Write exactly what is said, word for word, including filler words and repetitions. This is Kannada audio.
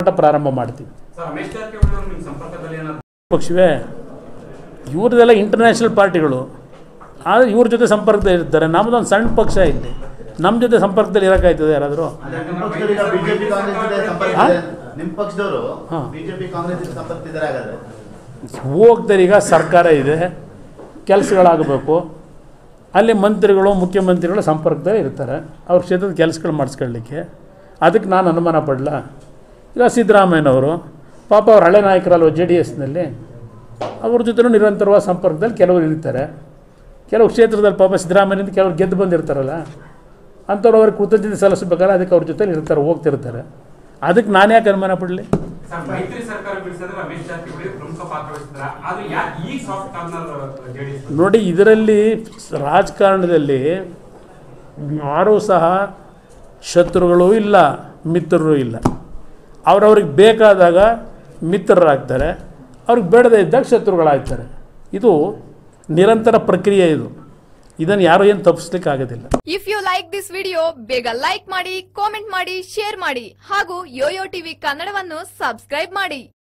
ಹೋರಾಟ ಪ್ರಾರಂಭ ಮಾಡ್ತೀವಿ. ಪಕ್ಷವೇ ಇವ್ರದೆಲ್ಲ ಇಂಟರ್ನ್ಯಾಷನಲ್ ಪಾರ್ಟಿಗಳು, ಆದರೆ ಇವ್ರ ಜೊತೆ ಸಂಪರ್ಕದಲ್ಲಿ ಇರ್ತಾರೆ. ನಮ್ಮದೊಂದು ಸಣ್ಣ ಪಕ್ಷ ಇಲ್ಲಿ, ನಮ್ಮ ಜೊತೆ ಸಂಪರ್ಕದಲ್ಲಿ ಇರೋಕ್ಕಾಯ್ತದೆ ಯಾರಾದರೂ? ಹೋಗ್ತಾರೆ. ಈಗ ಸರ್ಕಾರ ಇದೆ, ಕೆಲಸಗಳಾಗಬೇಕು, ಅಲ್ಲಿ ಮಂತ್ರಿಗಳು ಮುಖ್ಯಮಂತ್ರಿಗಳು ಸಂಪರ್ಕದಲ್ಲಿ ಇರ್ತಾರೆ, ಅವ್ರ ಕ್ಷೇತ್ರದ ಕೆಲಸಗಳು ಮಾಡಿಸ್ಕೊಳ್ಳಿಕ್ಕೆ. ಅದಕ್ಕೆ ನಾನು ಅನುಮಾನ ಪಡಲ. ಈಗ ಸಿದ್ದರಾಮಯ್ಯನವರು ಪಾಪ ಅವ್ರ ಹಳೆ ನಾಯಕರಲ್ವ ಜೆ ಡಿ ಎಸ್ನಲ್ಲಿ, ಅವ್ರ ಜೊತೆ ನಿರಂತರವಾದ ಸಂಪರ್ಕದಲ್ಲಿ ಕೆಲವರು ಇರ್ತಾರೆ. ಕೆಲವು ಕ್ಷೇತ್ರದಲ್ಲಿ ಪಾಪ ಸಿದ್ದರಾಮಯ್ಯನಿಂದ ಕೆಲವರು ಗೆದ್ದು ಬಂದಿರ್ತಾರಲ್ಲ, ಅಂಥವ್ರು ಅವ್ರಿಗೆ ಕೃತಜ್ಞತೆ ಸಲ್ಲಿಸಬೇಕಾದ್ರೆ ಅದಕ್ಕೆ ಅವ್ರ ಜೊತೆ ಇರ್ತಾರೆ, ಹೋಗ್ತಿರ್ತಾರೆ. ಅದಕ್ಕೆ ನಾನು ಯಾಕೆ ಅನುಮಾನ ಪಡಲಿ? ನೋಡಿ, ಇದರಲ್ಲಿ ರಾಜಕಾರಣದಲ್ಲಿ ಯಾರೂ ಸಹ ಶತ್ರುಗಳೂ ಇಲ್ಲ, ಮಿತ್ರರು ಇಲ್ಲ. ಅವ್ರವ್ರಿಗೆ ಬೇಕಾದಾಗ ಮಿತ್ರರಾಗ್ತಾರೆ, ಅವ್ರಿಗೆ ಬೇಡದೇ ಇದ್ದಾಗ ಶತ್ರುಗಳಾಗ್ತಾರೆ. ಇದು ನಿರಂತರ ಪ್ರಕ್ರಿಯೆ. ಇದು ಇದನ್ನು ಯಾರು ಏನು ತಪ್ಪಿಸ್ಲಿಕ್ಕೆ ಆಗೋದಿಲ್ಲ. If you like this video, ಬೇಗ ಲೈಕ್ ಮಾಡಿ, ಕಾಮೆಂಟ್ ಮಾಡಿ, ಶೇರ್ ಮಾಡಿ ಹಾಗೂ ಯೋಯೋ ಟಿವಿ ಕನ್ನಡವನ್ನು ಸಬ್ಸ್ಕ್ರೈಬ್ ಮಾಡಿ.